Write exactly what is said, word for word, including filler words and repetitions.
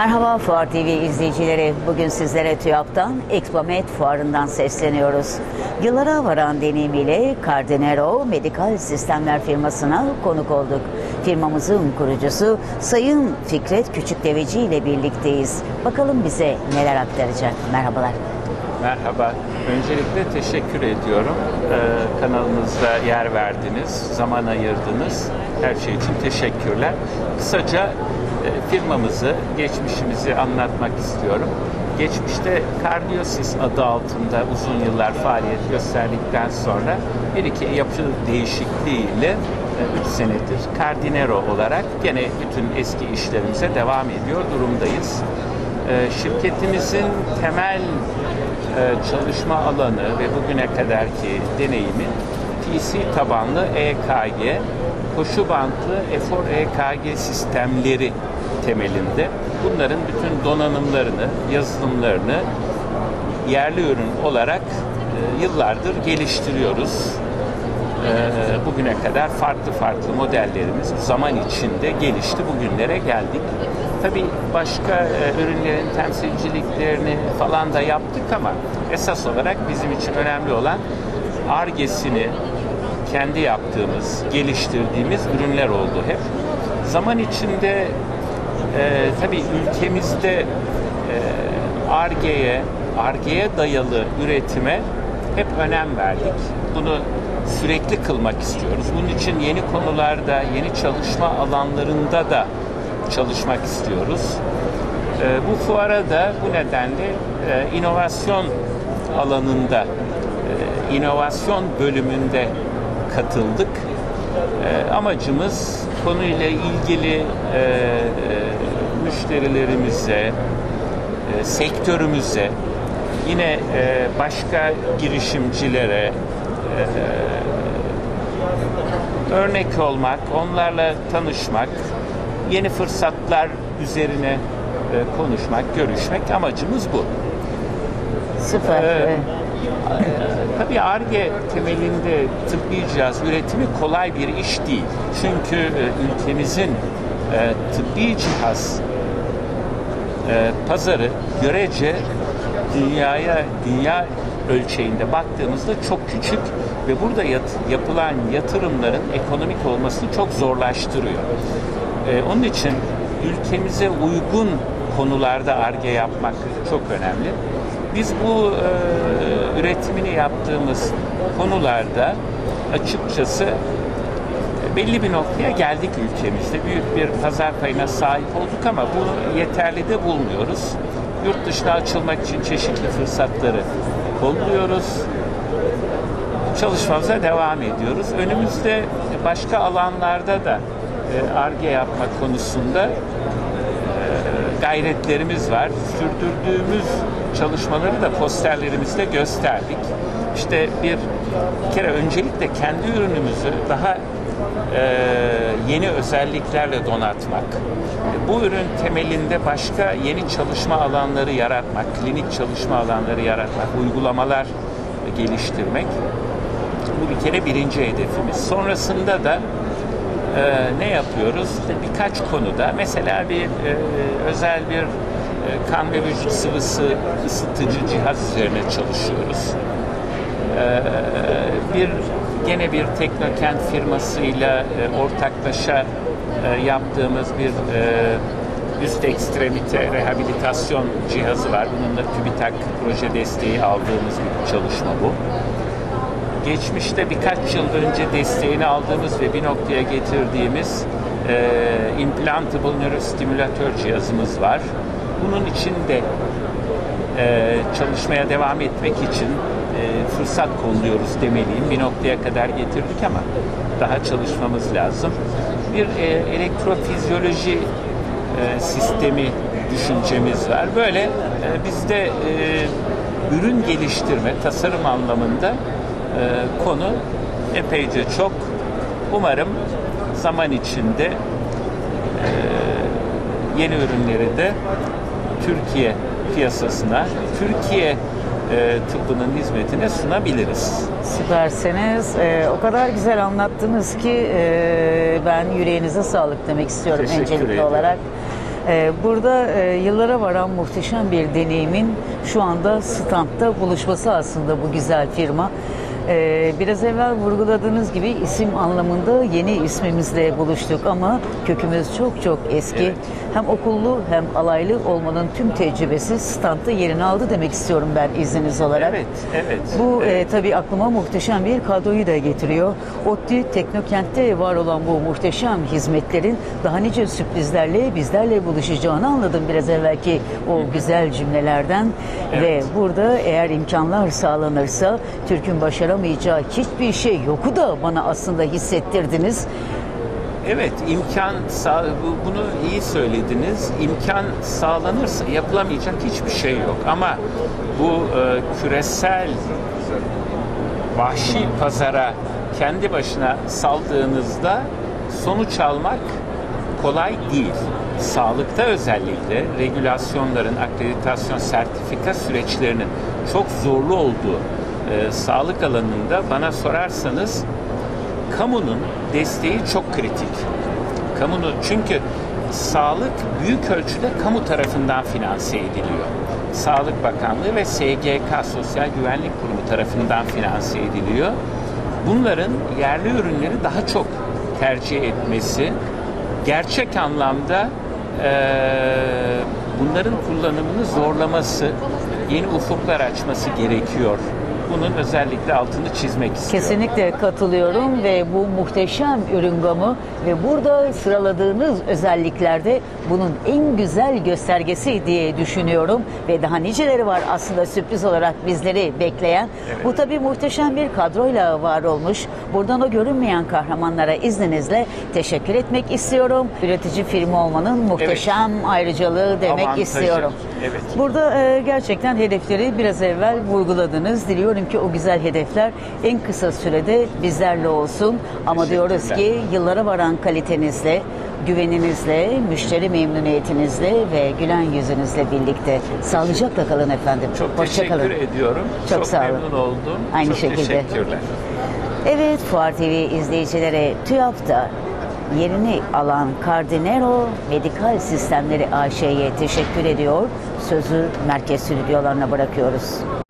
Merhaba Fuar T V izleyicileri. Bugün sizlere TÜYAP'tan Expomed Fuarı'ndan sesleniyoruz. Yıllara varan deneyimiyle Cardinero Medikal Sistemler firmasına konuk olduk. Firmamızın kurucusu Sayın Fikret Küçükdeveci ile birlikteyiz. Bakalım bize neler aktaracak. Merhabalar. Merhaba. Öncelikle teşekkür ediyorum. Ee, kanalınızda yer verdiniz, zaman ayırdınız. Her şey için teşekkürler. Kısaca e, firmamızı, geçmişimizi anlatmak istiyorum. Geçmişte Kardiosis adı altında uzun yıllar faaliyet gösterdikten sonra bir iki yapı değişikliğiyle üç senedir Cardinero olarak gene bütün eski işlerimize devam ediyor durumdayız. E, şirketimizin temel çalışma alanı ve bugüne kadarki deneyimi P C tabanlı E K G, koşu bantlı efor E K G sistemleri temelinde. Bunların bütün donanımlarını, yazılımlarını yerli ürün olarak e, yıllardır geliştiriyoruz. E, bugüne kadar farklı farklı modellerimiz zaman içinde gelişti, bugünlere geldik. Tabii başka e, ürünlerin temsilciliklerini falan da yaptık ama esas olarak bizim için önemli olan Ar-Ge'sini kendi yaptığımız, geliştirdiğimiz ürünler oldu hep. Zaman içinde e, tabii ülkemizde e, Ar-Ge'ye, Ar-Ge'ye dayalı üretime hep önem verdik. Bunu sürekli kılmak istiyoruz. Bunun için yeni konularda, yeni çalışma alanlarında da çalışmak istiyoruz. E, bu fuara da bu nedenle e, inovasyon alanında, e, inovasyon bölümünde katıldık. E, amacımız konuyla ilgili e, e, müşterilerimize, e, sektörümüze, yine e, başka girişimcilere e, örnek olmak, onlarla tanışmak, yeni fırsatlar üzerine e, konuşmak, görüşmek, amacımız bu. Süper. Ee, e, tabii Ar-Ge temelinde tıbbi cihaz üretimi kolay bir iş değil. Çünkü e, ülkemizin e, tıbbi cihaz e, pazarı görece dünyaya, dünya ölçeğinde baktığımızda çok küçük ve burada yat, yapılan yatırımların ekonomik olmasını çok zorlaştırıyor. Ee, onun için ülkemize uygun konularda Ar-Ge yapmak çok önemli. Biz bu e, üretimini yaptığımız konularda açıkçası belli bir noktaya geldik ülkemizde. Büyük bir pazar payına sahip olduk ama bunu yeterli de bulmuyoruz. Yurt dışına açılmak için çeşitli fırsatları kolluyoruz. Çalışmamıza devam ediyoruz. Önümüzde başka alanlarda da Ar-Ge yapmak konusunda gayretlerimiz var. Sürdürdüğümüz çalışmaları da posterlerimizde gösterdik. İşte bir kere öncelikle kendi ürünümüzü daha yeni özelliklerle donatmak, bu ürün temelinde başka yeni çalışma alanları yaratmak, klinik çalışma alanları yaratmak, uygulamalar geliştirmek. Bu bir kere birinci hedefimiz. Sonrasında da Ee, ne yapıyoruz? İşte birkaç konuda, mesela bir e, özel bir e, kan ve vücut sıvısı ısıtıcı cihaz üzerine çalışıyoruz. Ee, bir gene bir Teknokent firmasıyla e, ortaklaşa e, yaptığımız bir e, üst ekstremite rehabilitasyon cihazı var. Bununla TÜBİTAK proje desteği aldığımız bir çalışma bu. Geçmişte birkaç yıl önce desteğini aldığımız ve bir noktaya getirdiğimiz e, implantable nörostimülatör cihazımız var. Bunun için de e, çalışmaya devam etmek için e, fırsat kolluyoruz demeliyim. Bir noktaya kadar getirdik ama daha çalışmamız lazım. Bir e, elektrofizyoloji e, sistemi düşüncemiz var. Böyle e, bizde e, ürün geliştirme, tasarım anlamında Ee, konu epeyce çok. Umarım zaman içinde e, yeni ürünleri de Türkiye piyasasına, Türkiye e, tıbbının hizmetine sunabiliriz. Süpersiniz. Ee, o kadar güzel anlattınız ki e, ben yüreğinize sağlık demek istiyorum Teşekkür öncelikli ederim. olarak. Ee, burada e, yıllara varan muhteşem bir deneyimin şu anda standta buluşması aslında bu güzel firma. Ee, biraz evvel vurguladığınız gibi isim anlamında yeni ismimizle buluştuk ama kökümüz çok çok eski. Evet. Hem okullu hem alaylı olmanın tüm tecrübesi standta yerini aldı demek istiyorum ben izniniz olarak. Evet, evet. Bu evet. e, tabii aklıma muhteşem bir kadroyu da getiriyor. ODTÜ Teknokent'te var olan bu muhteşem hizmetlerin daha nice sürprizlerle bizlerle buluşacağını anladım biraz evvelki o güzel cümlelerden. Evet. Ve burada eğer imkanlar sağlanırsa Türk'ün başaramayacağı hiçbir şey yoku da bana aslında hissettirdiniz. Evet, imkan sağ, bu- bunu iyi söylediniz. İmkan sağlanırsa yapılamayacak hiçbir şey yok. Ama bu e, küresel vahşi pazara kendi başına saldığınızda sonuç almak kolay değil. Sağlıkta özellikle regülasyonların, akreditasyon, sertifika süreçlerinin çok zorlu olduğu e, sağlık alanında bana sorarsanız kamunun desteği çok kritik. Kamunun çünkü sağlık büyük ölçüde kamu tarafından finanse ediliyor. Sağlık Bakanlığı ve S G K Sosyal Güvenlik Kurumu tarafından finanse ediliyor. Bunların yerli ürünleri daha çok tercih etmesi, gerçek anlamda e, bunların kullanımını zorlaması, yeni ufuklar açması gerekiyor. Bunun özellikle altını çizmek istiyorum. Kesinlikle katılıyorum ve bu muhteşem ürün gamı ve burada sıraladığınız özelliklerde bunun en güzel göstergesi diye düşünüyorum ve daha niceleri var aslında sürpriz olarak bizleri bekleyen. Evet. Bu tabii muhteşem bir kadroyla var olmuş. Buradan o görünmeyen kahramanlara izninizle teşekkür etmek istiyorum. Üretici firma olmanın muhteşem evet. ayrıcalığı demek Avantajı. istiyorum. Evet. Burada e, gerçekten hedefleri biraz evvel vurguladınız. Diliyorum ki o güzel hedefler en kısa sürede bizlerle olsun. Ama diyoruz ki yıllara varan kalitenizle, güveninizle, müşteri memnuniyetinizle ve gülen yüzünüzle birlikte sağlıcakla kalın efendim. Çok Hoşça teşekkür kalın. ediyorum. Çok, Çok sağ olun. memnun oldum. Aynı Çok şekilde. teşekkürler. Evet, Fuar T V izleyicilere TÜYAP'ta yerini alan Cardinero Medikal Sistemleri A Ş'ye teşekkür ediyor. Sözü merkez stüdyolarına bırakıyoruz.